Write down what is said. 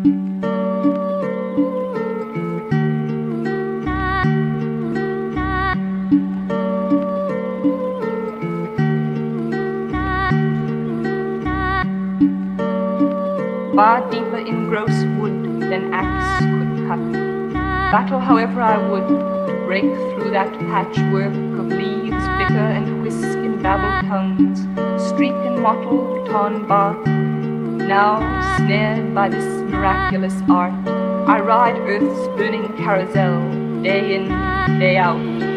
Far deeper in gross wood than axe could cut. Battle however I would, to break through that patchwork of leaves flicker and whisk in babbled tongues, streak and mottle, torn bark. Now, snared by this miraculous art, I ride Earth's burning carousel, day in, day out,